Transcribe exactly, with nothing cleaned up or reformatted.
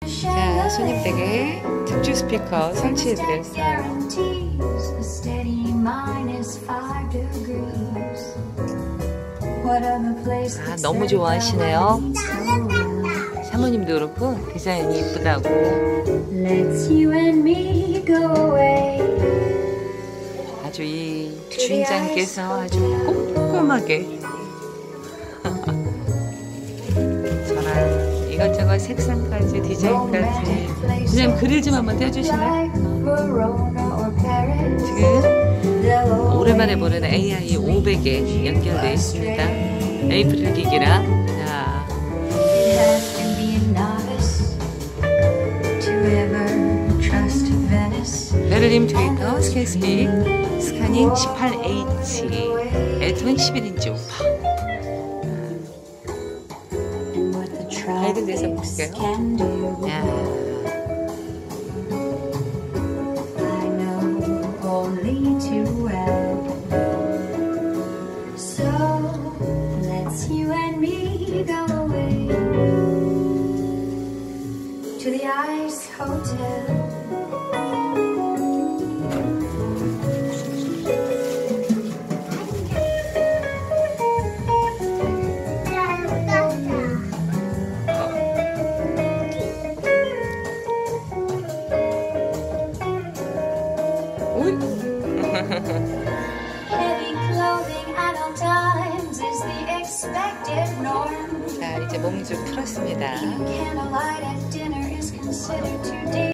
자, 손님 댁에 특주스피커 설치해드렸어요. 아, 너무 좋아하시네요. 사모님도 그렇고 디자인이 이쁘다고. 아주 이 주인장께서 아주 꼼꼼하게 저랑 이것저것 색상까지 디자인까지 그냥 그릴 좀 한번 떼주시네. 지금 오랜만에 보는 에이아이 오백에 연결되어 있습니다. 에이프릴 기기랑. 자, 베를린 트위터 스캔스픽 스카닝 십팔 에이치 엘트만 십일 인치 오파. 가이드 돼서 볼게요. 야. 자, 이제 몸 좀 풀었습니다.